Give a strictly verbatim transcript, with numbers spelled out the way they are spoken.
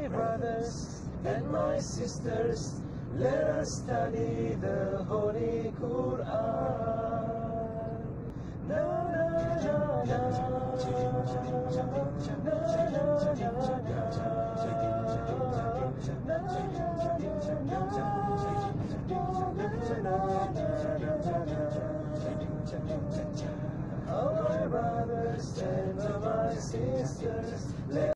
brothers and my sisters, let us study the Holy Quran. Na na na na, oh my brothers and my sisters, let